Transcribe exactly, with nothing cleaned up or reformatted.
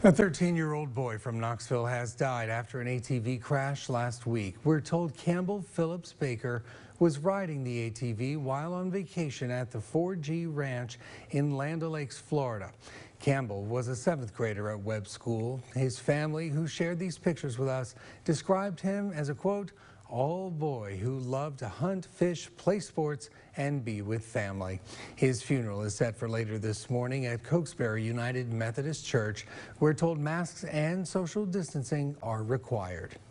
A thirteen-year-old boy from Knoxville has died after an A T V crash last week. We're told Campbell Phillips Baker was riding the A T V while on vacation at the four G Ranch in Land O'Lakes, Florida. Campbell was a seventh grader at Webb School. His family, who shared these pictures with us, described him as a, quote, all boy who loved to hunt, fish, play sports, and be with family. His funeral is set for later this morning at Cokesbury United Methodist Church. We're told masks and social distancing are required.